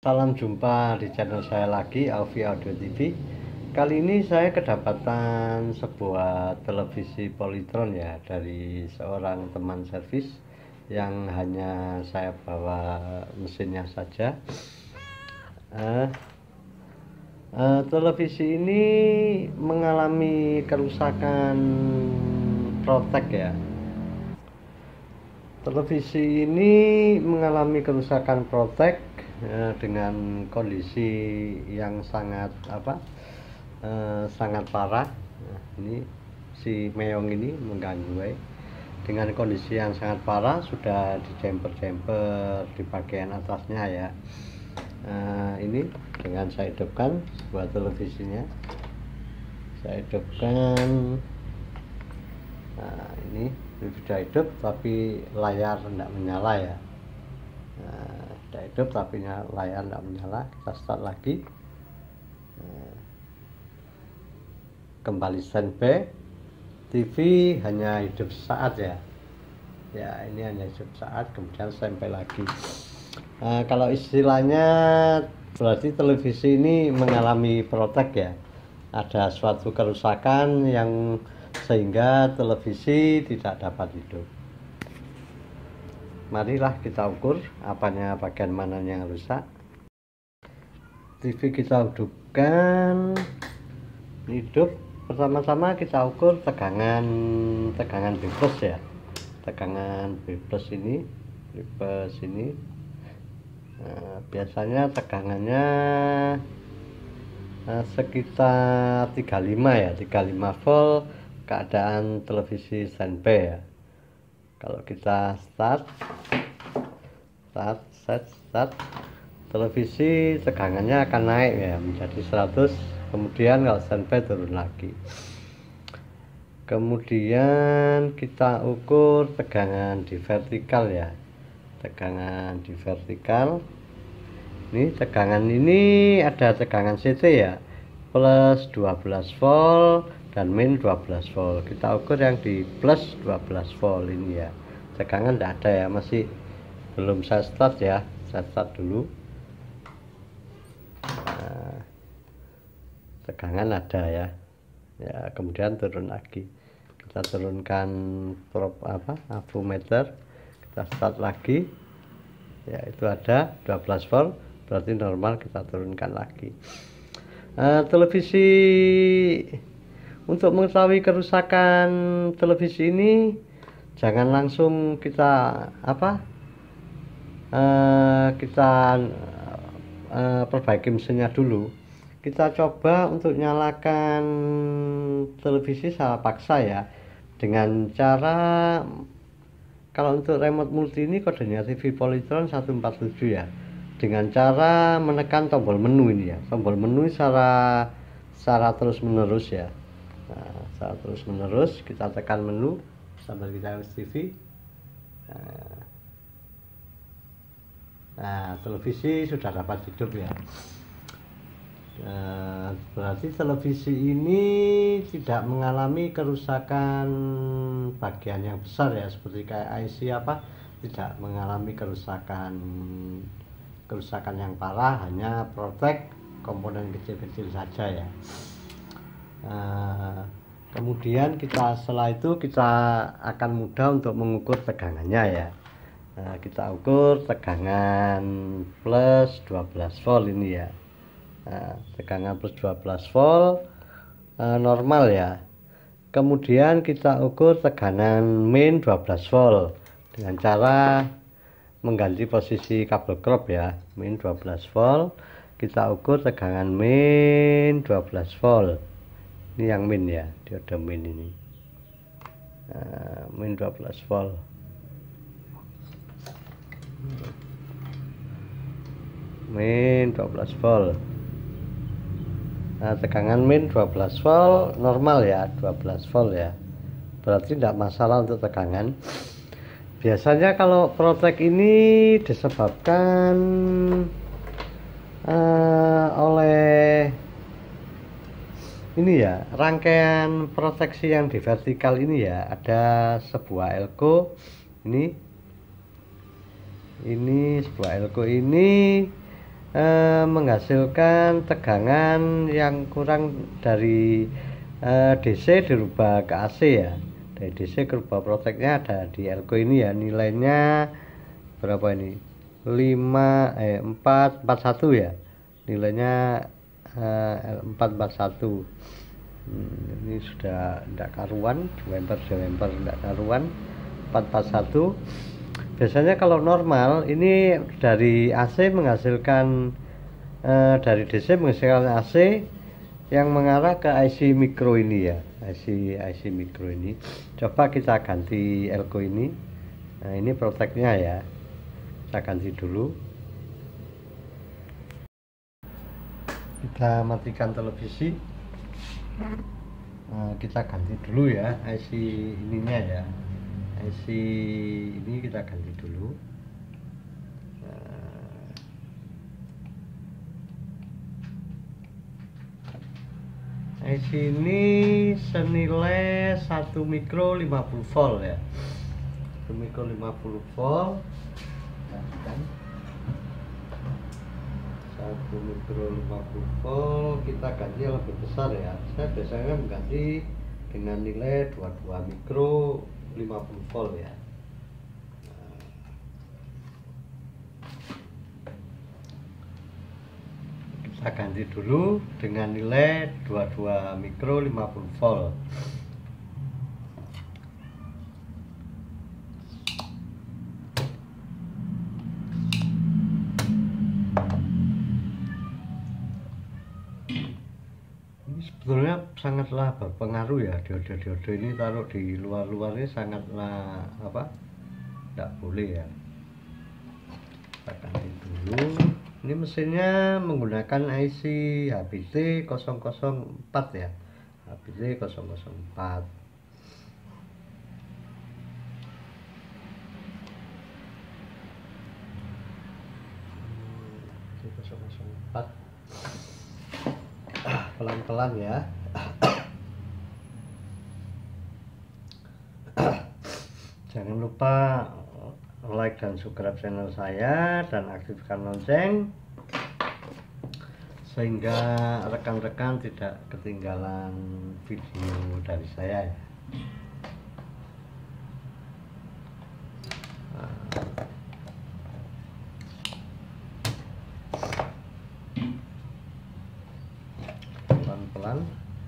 Salam jumpa di channel saya lagi, Alfi Audio TV. Kali ini saya kedapatan sebuah televisi Polytron ya dari seorang teman servis yang hanya saya bawa mesinnya saja. Televisi ini mengalami kerusakan protek ya. Televisi ini mengalami kerusakan protek dengan kondisi yang sangat parah. Ini si meong ini mengganggu dengan kondisi yang sangat parah, sudah dijemper-jemper di bagian atasnya ya. Ini dengan saya hidupkan sebuah televisinya, saya hidupkan. Nah, ini sudah hidup tapi layar tidak menyala ya. Sudah hidup tapi layar tidak menyala. Kita start lagi. Kembali standby. TV hanya hidup saat ya. Ya, ini hanya hidup saat, kemudian standby lagi. Kalau istilahnya berarti televisi ini mengalami protek ya. Ada suatu kerusakan yang sehingga televisi tidak dapat hidup. Marilah kita ukur bagian mana yang rusak. TV kita hidupkan, hidup. Pertama-tama kita ukur tegangan B+ ya. Tegangan B+ ini, biasanya tegangannya sekitar 35 ya, 35 volt. Keadaan televisi standby ya. Kalau kita start, televisi tegangannya akan naik ya menjadi 100, kemudian kalau standby turun lagi. Kemudian kita ukur tegangan di vertikal ya. Tegangan di vertikal. Ini tegangan ini ada tegangan CT ya, plus 12 volt dan min 12 volt. Kita ukur yang di plus 12 volt ini ya. Tegangan tidak ada ya, masih belum saya start ya. Saya start dulu. Tegangan ada ya. Ya, kemudian turun lagi. Kita turunkan avometer. Kita start lagi. Ya, itu ada 12 volt, berarti normal. Kita turunkan lagi. Televisi, untuk mengetahui kerusakan televisi ini jangan langsung kita perbaiki mesinnya dulu. Kita coba untuk nyalakan televisi secara paksa ya, dengan cara, kalau untuk remote multi ini kodenya TV Polytron 147 ya, dengan cara menekan tombol menu ini ya, tombol menu secara terus menerus ya. Nah, secara terus menerus kita tekan menu sambil kita lihat TV. Nah, televisi sudah dapat hidup ya. Berarti televisi ini tidak mengalami kerusakan bagian yang besar ya, seperti kayak IC tidak mengalami kerusakan yang parah, hanya protek komponen kecil-kecil saja ya. Kemudian setelah itu kita akan mudah untuk mengukur tegangannya ya. Kita ukur tegangan plus 12 volt ini ya. Tegangan plus 12 volt normal ya. Kemudian kita ukur tegangan min 12 volt dengan cara mengganti posisi kabel crop ya. Min 12 volt, kita ukur tegangan min 12 volt. Ini yang min ya, diode min ini. Min 12 volt. Min 12 volt. Tegangan min 12 volt normal ya, 12 volt ya. Berarti tidak masalah untuk tegangan. Biasanya kalau protek ini disebabkan oleh ini ya, rangkaian proteksi yang di vertikal ini ya. Ada sebuah elko ini sebuah elko ini menghasilkan tegangan yang kurang dari DC dirubah ke AC ya. Dari DC ke rubah proteknya ada di elko ini ya. Nilainya berapa ini? 441 ya. Nilainya 441. Ini sudah tidak karuan, jumper tidak karuan. 441. Biasanya kalau normal ini dari AC menghasilkan dari DC menghasilkan AC yang mengarah ke IC micro ini ya, IC micro ini. Coba kita ganti elko ini. Nah, ini proteknya ya, kita ganti dulu. Kita matikan televisi. Nah, kita ganti dulu ya IC ininya ya. IC ini kita ganti dulu. IC ini senilai 1 mikro 50 volt ya. 1 mikro 50 volt. Kan? 1 mikro 50 volt kita ganti yang lebih besar ya. Saya biasanya mengganti dengan nilai 22 mikro 50 volt ya. Kita ganti dulu dengan nilai 22 mikro 50 volt. Ini sebetulnya sangatlah berpengaruh ya, diodo ini taruh di luar-luar ini sangatlah tidak boleh ya. Kita ganti dulu. Ini mesinnya menggunakan IC HBT 004 ya, HBT 004. Pelan-pelan ya. Jangan lupa like dan subscribe channel saya dan aktifkan lonceng sehingga rekan-rekan tidak ketinggalan video dari saya ya. Pelan-pelan.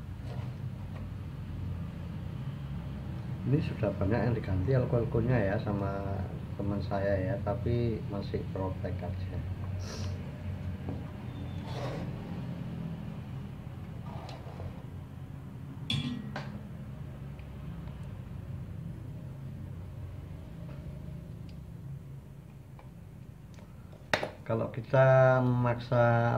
Ini sudah banyak yang diganti elko-elkonya ya sama teman saya ya, tapi masih protek aja. Kalau kita memaksa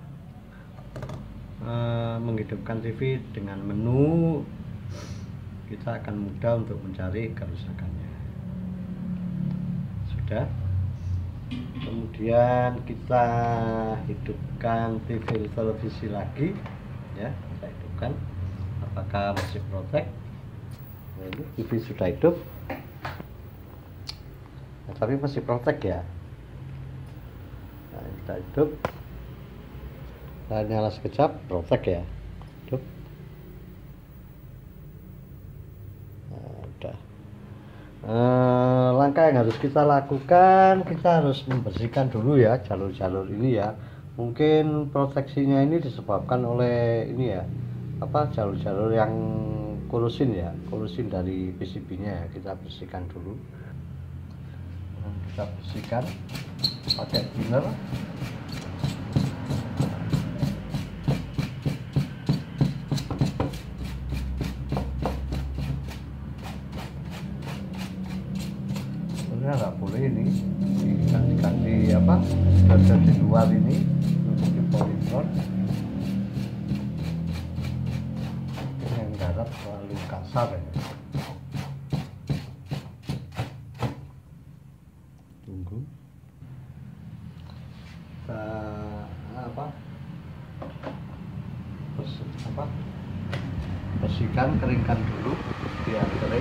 menghidupkan TV dengan menu, kita akan mudah untuk mencari kerusakannya. Sudah. Kemudian kita hidupkan televisi lagi ya, kita hidupkan. Apakah masih protek? Nah, ini TV sudah hidup. Nah, tapi masih protek ya. Nah, kita hidup. Kita nyala sekejap, protek ya. Hidup. Langkah yang harus kita lakukan, kita harus membersihkan dulu ya jalur-jalur ini ya. Mungkin proteksinya ini disebabkan oleh ini ya, jalur-jalur yang kolusin ya, kolusin dari PCB-nya ya. Kita bersihkan dulu. Kita bersihkan pakai thinner. Nggak boleh ini diganti bagian di luar ini untuk politron yang garap terlalu kasar ya. Tunggu kita bersihkan, keringkan dulu biar kering.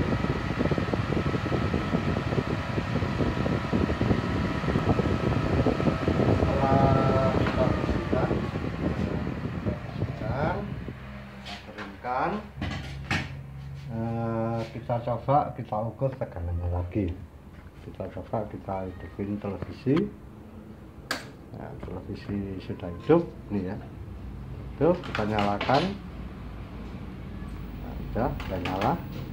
kita coba kita ukur tegangannya lagi. Kita coba kita hidupin televisi. Nah, televisi sudah hidup nih ya. Itu kita nyalakan. Nah, udah nyala.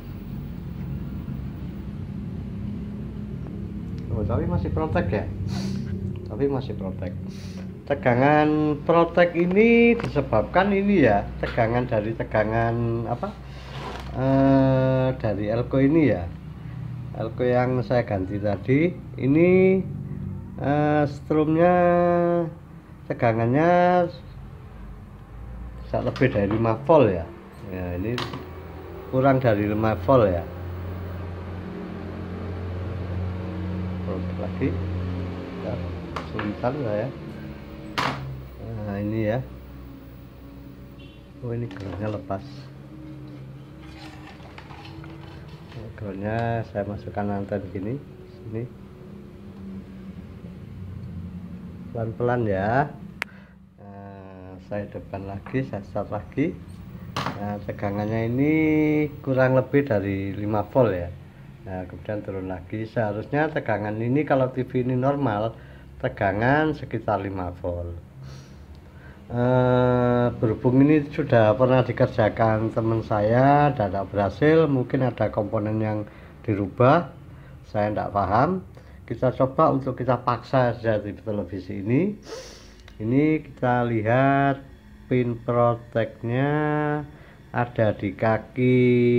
Oh, tapi masih protek ya. Tapi masih protek. Tegangan protek ini disebabkan ini ya, tegangan dari tegangan apa? Dari elko ini ya. Elko yang saya ganti tadi ini strumnya tegangannya bisa lebih dari 5 volt ya. Ya ini kurang dari 5 volt ya. Produk lagi ya, kesulitan ya. Nah ini ya. Oh ini groundnya lepas. Groundnya saya masukkan anten gini sini, pelan-pelan ya. Nah, saya hidupkan lagi, saya start lagi. Nah, tegangannya ini kurang lebih dari 5 volt ya. Nah kemudian turun lagi. Seharusnya tegangan ini kalau TV ini normal tegangan sekitar 5 volt. Berhubung ini sudah pernah dikerjakan teman saya dan tidak berhasil, mungkin ada komponen yang dirubah, saya tidak paham. Kita coba untuk kita paksa saja di televisi ini kita lihat pin proteknya ada di kaki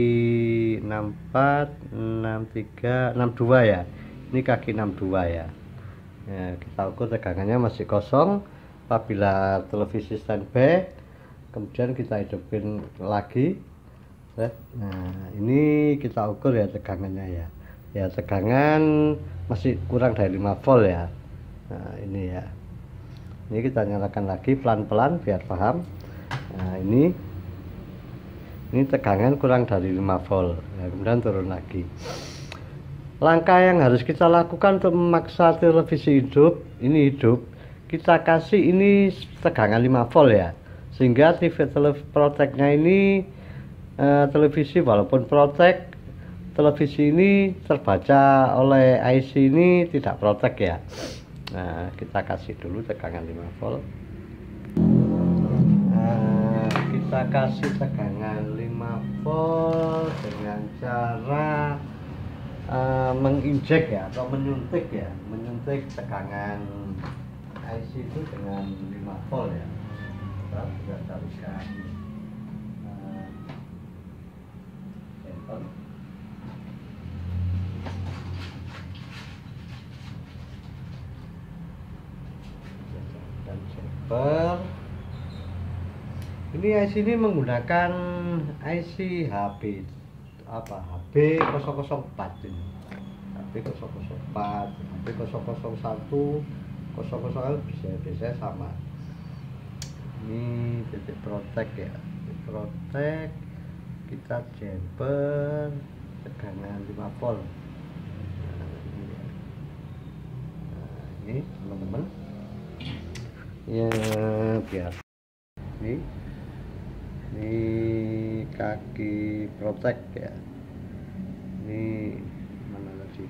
64 63 62 ya. Ini kaki 62 ya. Nah, kita ukur tegangannya masih kosong. Apabila televisi standby, kemudian kita hidupin lagi. Nah ini kita ukur ya tegangannya ya. Ya tegangan masih kurang dari 5 volt ya. Nah ini ya. Ini kita nyalakan lagi pelan-pelan biar paham. Nah ini tegangan kurang dari 5 volt. Nah, kemudian turun lagi. Langkah yang harus kita lakukan untuk memaksa televisi hidup, ini hidup. Kita kasih ini tegangan 5 volt ya, sehingga TV proteknya ini televisi walaupun protek, televisi ini terbaca oleh IC ini tidak protek ya. Nah kita kasih dulu tegangan 5 volt. Nah, kita kasih tegangan 5 volt dengan cara menginjek ya atau menyuntik ya, menyuntik tegangan IC itu dengan 5 volt ya. Kita sudah carikan sampel. Dan sampel. Ini IC ini menggunakan IC HB HB004 ini. HB004, HB001 bisa sama. Ini titik protek ya, titik protek kita jumper tegangan 5 volt. Nah, ini teman-teman ya biar ini kaki protek ya. Ini mana tadi?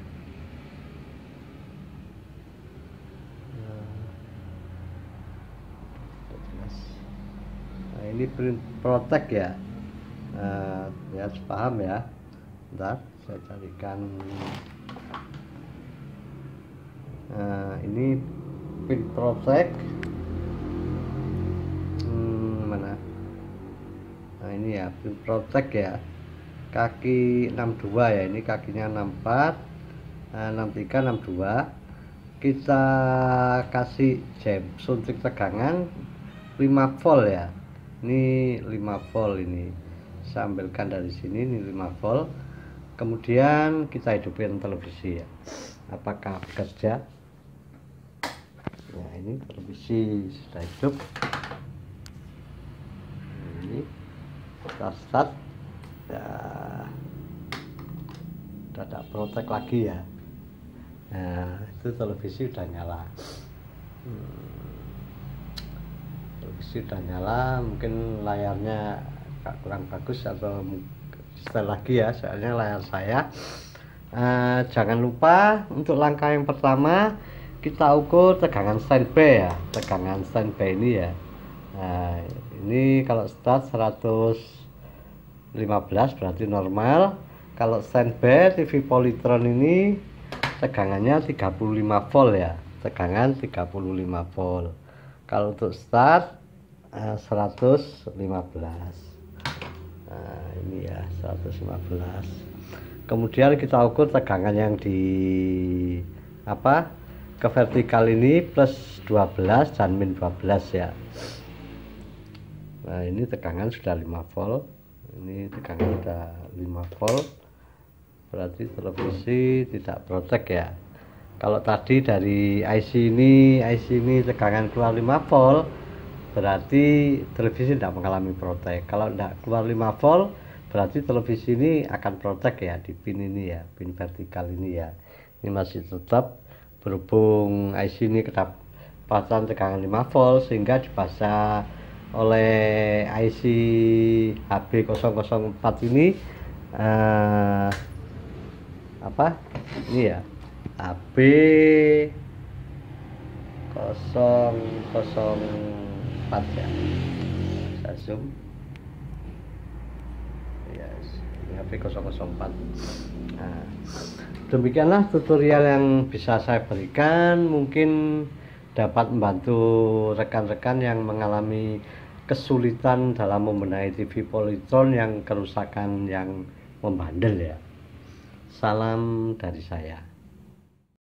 Nah ini print protek ya. Ya paham ya. Bentar saya carikan. Nah ini pin protek mana? Nah ini ya pin protek ya, kaki 62 ya, ini kakinya 64 63 62. Kita kasih suntik tegangan 5 volt ya. Ini 5 volt ini. Saya ambilkan dari sini, ini 5 volt. Kemudian kita hidupin televisi ya. Apakah bekerja? Nah, ini televisi sudah hidup. Ini kita start. Ya. Sudah tidak protek lagi ya. Nah, itu televisi udah nyala. Televisi udah nyala, mungkin layarnya kurang bagus atau setel lagi ya, soalnya layar saya. Jangan lupa untuk langkah yang pertama kita ukur tegangan standby ya, tegangan standby ini ya. Nah, ini kalau start 115 berarti normal. Kalau standby TV Polytron ini tegangannya 35 volt ya, tegangan 35 volt. Kalau untuk start 115. Nah, ini ya 115. Kemudian kita ukur tegangan yang di ke vertikal ini plus 12 dan min 12 ya. Nah, ini tegangan sudah 5 volt. Ini tegangan sudah 5 volt. Berarti televisi tidak protek ya. Kalau tadi dari IC ini tegangan keluar 5 volt, berarti televisi tidak mengalami protek. Kalau tidak keluar 5 volt, berarti televisi ini akan protek ya di pin ini ya, pin vertikal ini ya. Ini masih tetap, berhubung IC ini kedapatan tegangan 5 volt sehingga dibaca oleh IC HB004 ini ini ya, HB004 ya. Saya zoom. Yes, ini HB004. Nah, demikianlah tutorial yang bisa saya berikan. Mungkin dapat membantu rekan-rekan yang mengalami kesulitan dalam membenahi TV Polytron yang kerusakan yang membandel ya. Salam dari saya.